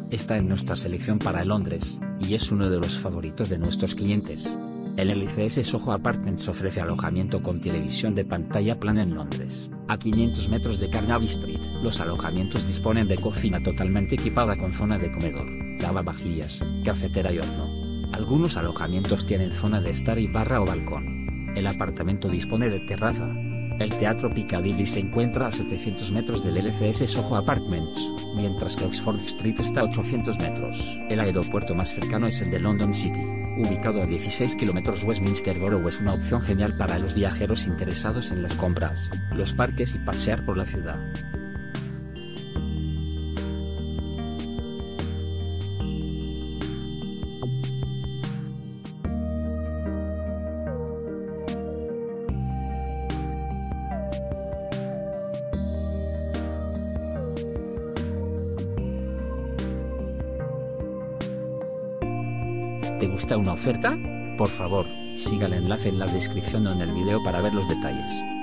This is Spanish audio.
Está en nuestra selección para Londres, y es uno de los favoritos de nuestros clientes. El LCS Soho Apartments ofrece alojamiento con televisión de pantalla plana en Londres, a 500 metros de Carnaby Street. Los alojamientos disponen de cocina totalmente equipada con zona de comedor, lavavajillas, cafetera y horno. Algunos alojamientos tienen zona de estar y barra o balcón. El apartamento dispone de terraza. El Teatro Piccadilly se encuentra a 700 metros del LCS Soho Apartments, mientras que Oxford Street está a 800 metros. El aeropuerto más cercano es el de London City, ubicado a 16 kilómetros. Westminster Borough es una opción genial para los viajeros interesados en las compras, los parques y pasear por la ciudad. ¿Te gusta una oferta? Por favor, siga el enlace en la descripción o en el video para ver los detalles.